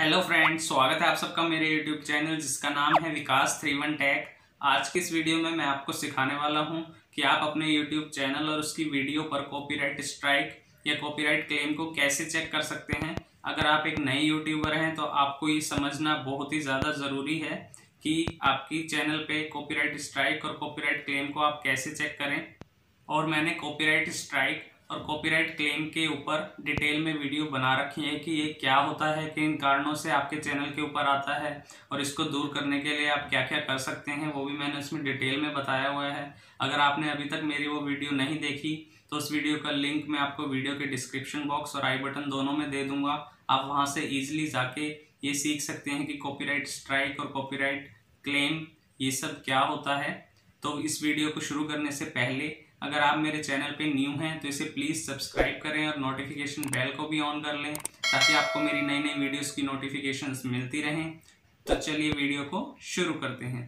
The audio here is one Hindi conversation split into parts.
हेलो फ्रेंड्स, स्वागत है आप सबका मेरे यूट्यूब चैनल जिसका नाम है विकास 31 टेक। आज की इस वीडियो में मैं आपको सिखाने वाला हूं कि आप अपने यूट्यूब चैनल और उसकी वीडियो पर कॉपीराइट स्ट्राइक या कॉपीराइट क्लेम को कैसे चेक कर सकते हैं। अगर आप एक नए यूट्यूबर हैं तो आपको ये समझना बहुत ही ज़्यादा ज़रूरी है कि आपकी चैनल पे कॉपीराइट स्ट्राइक और कॉपीराइट क्लेम को आप कैसे चेक करें। और मैंने कॉपीराइट स्ट्राइक और कॉपीराइट क्लेम के ऊपर डिटेल में वीडियो बना रखी है कि ये क्या होता है, किन कारणों से आपके चैनल के ऊपर आता है और इसको दूर करने के लिए आप क्या क्या कर सकते हैं, वो भी मैंने उसमें डिटेल में बताया हुआ है। अगर आपने अभी तक मेरी वो वीडियो नहीं देखी तो उस वीडियो का लिंक मैं आपको वीडियो के डिस्क्रिप्शन बॉक्स और आई बटन दोनों में दे दूंगा। आप वहाँ से ईजिली जाके ये सीख सकते हैं कि कॉपीराइट स्ट्राइक और कॉपीराइट क्लेम ये सब क्या होता है। तो इस वीडियो को शुरू करने से पहले अगर आप मेरे चैनल पे न्यू हैं तो इसे प्लीज़ सब्सक्राइब करें और नोटिफिकेशन बेल को भी ऑन कर लें ताकि आपको मेरी नई नई वीडियोस की नोटिफिकेशंस मिलती रहें। तो चलिए वीडियो को शुरू करते हैं।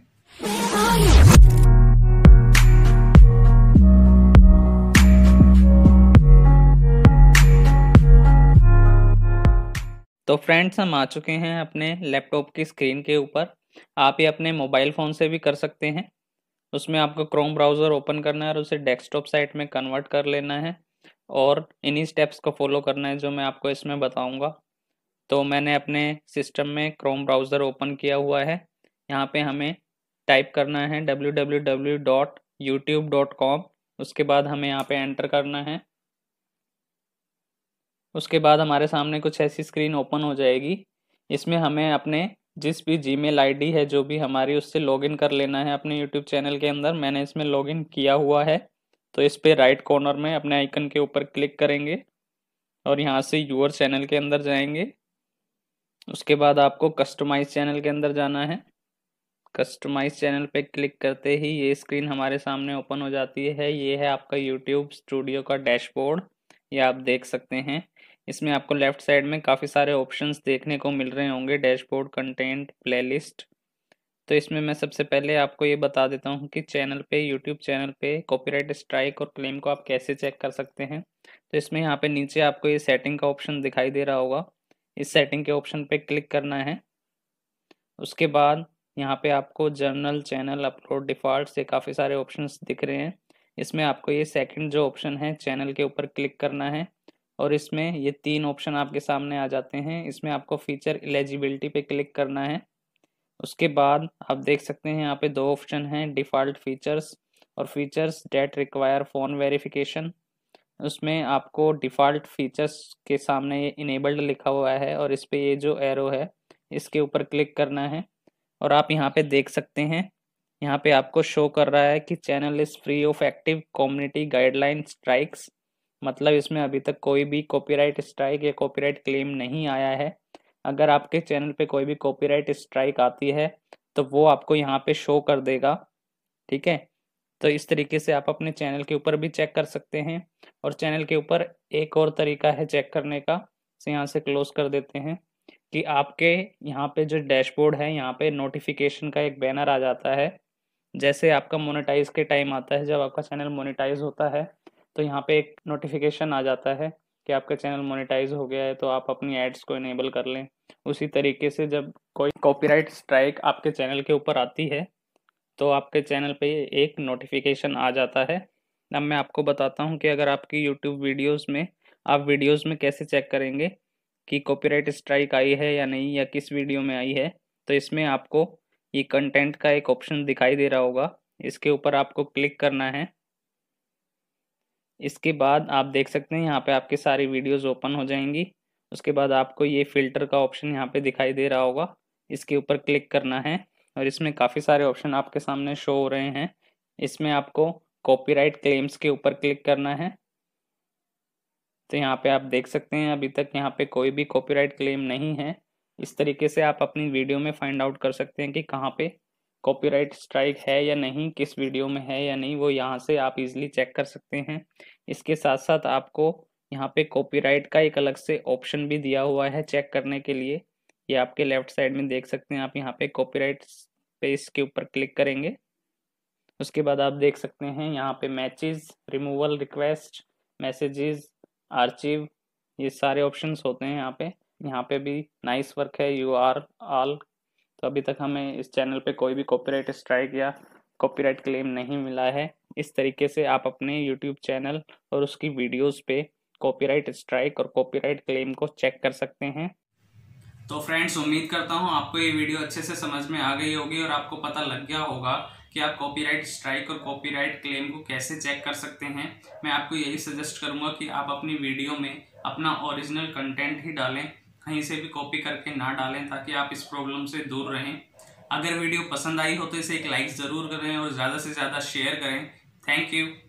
तो फ्रेंड्स, हम आ चुके हैं अपने लैपटॉप की स्क्रीन के ऊपर। आप ये अपने मोबाइल फ़ोन से भी कर सकते हैं। उसमें आपको क्रोम ब्राउज़र ओपन करना है और उसे डेस्कटॉप साइट में कन्वर्ट कर लेना है और इन्हीं स्टेप्स को फॉलो करना है जो मैं आपको इसमें बताऊंगा। तो मैंने अपने सिस्टम में क्रोम ब्राउज़र ओपन किया हुआ है। यहाँ पे हमें टाइप करना है www.youtube.com। उसके बाद हमें यहाँ पे एंटर करना है। उसके बाद हमारे सामने कुछ ऐसी स्क्रीन ओपन हो जाएगी। इसमें हमें अपने जिस भी जीमेल आईडी है जो भी हमारी, उससे लॉगिन कर लेना है अपने यूट्यूब चैनल के अंदर। मैंने इसमें लॉगिन किया हुआ है। तो इस पे राइट कॉर्नर में अपने आइकन के ऊपर क्लिक करेंगे और यहाँ से यूअर चैनल के अंदर जाएंगे। उसके बाद आपको कस्टमाइज चैनल के अंदर जाना है। कस्टमाइज चैनल पे क्लिक करते ही ये स्क्रीन हमारे सामने ओपन हो जाती है। ये है आपका यूट्यूब स्टूडियो का डैशबोर्ड। ये आप देख सकते हैं। इसमें आपको लेफ्ट साइड में काफ़ी सारे ऑप्शंस देखने को मिल रहे होंगे, डैशबोर्ड, कंटेंट, प्लेलिस्ट। तो इसमें मैं सबसे पहले आपको ये बता देता हूँ कि चैनल पे, यूट्यूब चैनल पे कॉपीराइट स्ट्राइक और क्लेम को आप कैसे चेक कर सकते हैं। तो इसमें यहाँ पे नीचे आपको ये सेटिंग का ऑप्शन दिखाई दे रहा होगा। इस सेटिंग के ऑप्शन पे क्लिक करना है। उसके बाद यहाँ पे आपको जर्नल, चैनल, अपलोड, डिफ़ॉल्ट से काफ़ी सारे ऑप्शंस दिख रहे हैं। इसमें आपको ये सेकंड जो ऑप्शन है चैनल के ऊपर क्लिक करना है और इसमें ये 3 ऑप्शन आपके सामने आ जाते हैं। इसमें आपको फीचर एलिजिबिलिटी पे क्लिक करना है। उसके बाद आप देख सकते हैं यहाँ पे 2 ऑप्शन हैं, डिफ़ॉल्ट फीचर्स और features that require phone verification. उसमें आपको डिफ़ॉल्ट फीचर्स के सामने ये इनेबल्ड लिखा हुआ है और इस पे ये जो एरो है इसके ऊपर क्लिक करना है। और आप यहाँ पे देख सकते हैं, यहाँ पे आपको शो कर रहा है कि channel is free of active community guideline strikes. मतलब इसमें अभी तक कोई भी कॉपीराइट स्ट्राइक या कॉपीराइट क्लेम नहीं आया है। अगर आपके चैनल पे कोई भी कॉपीराइट स्ट्राइक आती है तो वो आपको यहाँ पे शो कर देगा। ठीक है। तो इस तरीके से आप अपने चैनल के ऊपर भी चेक कर सकते हैं। और चैनल के ऊपर एक और तरीका है चेक करने का। इसे यहाँ से क्लोज कर देते हैं कि आपके यहाँ पे जो डैशबोर्ड है यहाँ पे नोटिफिकेशन का एक बैनर आ जाता है। जैसे आपका मोनेटाइज के टाइम आता है, जब आपका चैनल मोनेटाइज होता है तो यहाँ पे एक नोटिफिकेशन आ जाता है कि आपका चैनल मोनेटाइज हो गया है, तो आप अपनी एड्स को इनेबल कर लें। उसी तरीके से जब कोई कॉपीराइट स्ट्राइक आपके चैनल के ऊपर आती है तो आपके चैनल पे एक नोटिफिकेशन आ जाता है। अब मैं आपको बताता हूँ कि अगर आपकी यूट्यूब वीडियोस में, आप वीडियोस में कैसे चेक करेंगे कि कॉपीराइट स्ट्राइक आई है या नहीं, या किस वीडियो में आई है। तो इसमें आपको ये कंटेंट का एक ऑप्शन दिखाई दे रहा होगा, इसके ऊपर आपको क्लिक करना है। इसके बाद आप देख सकते हैं यहाँ पे आपकी सारी वीडियोस ओपन हो जाएंगी। उसके बाद आपको ये फ़िल्टर का ऑप्शन यहाँ पे दिखाई दे रहा होगा, इसके ऊपर क्लिक करना है और इसमें काफ़ी सारे ऑप्शन आपके सामने शो हो रहे हैं। इसमें आपको कॉपीराइट क्लेम्स के ऊपर क्लिक करना है। तो यहाँ पे आप देख सकते हैं अभी तक यहाँ पे कोई भी कॉपीराइट क्लेम नहीं है। इस तरीके से आप अपनी वीडियो में फाइंड आउट कर सकते हैं कि कहाँ पे कॉपीराइट स्ट्राइक है या नहीं, किस वीडियो में है या नहीं, वो यहाँ से आप इजीली चेक कर सकते हैं। इसके साथ साथ आपको यहाँ पे कॉपीराइट का एक अलग से ऑप्शन भी दिया हुआ है चेक करने के लिए। ये आपके लेफ्ट साइड में देख सकते हैं आप, यहाँ पे कॉपीराइट पे इसके ऊपर क्लिक करेंगे। उसके बाद आप देख सकते हैं यहाँ पे matches, removal request, messages, archive, ये सारे ऑप्शंस होते हैं यहाँ पे। यहाँ पे भी नाइस वर्क है, यू आर ऑल। तो अभी तक हमें इस चैनल पे कोई भी कॉपीराइट स्ट्राइक या कॉपीराइट क्लेम नहीं मिला है। इस तरीके से आप अपने यूट्यूब चैनल और उसकी वीडियोस पे कॉपीराइट स्ट्राइक और कॉपीराइट क्लेम को चेक कर सकते हैं। तो फ्रेंड्स, उम्मीद करता हूँ आपको ये वीडियो अच्छे से समझ में आ गई होगी और आपको पता लग गया होगा कि आप कॉपीराइट स्ट्राइक और कॉपीराइट क्लेम को कैसे चेक कर सकते हैं। मैं आपको यही सजेस्ट करूंगा कि आप अपनी वीडियो में अपना ओरिजिनल कंटेंट ही डालें, कहीं से भी कॉपी करके ना डालें, ताकि आप इस प्रॉब्लम से दूर रहें। अगर वीडियो पसंद आई हो तो इसे एक लाइक ज़रूर करें और ज़्यादा से ज़्यादा शेयर करें। Thank you.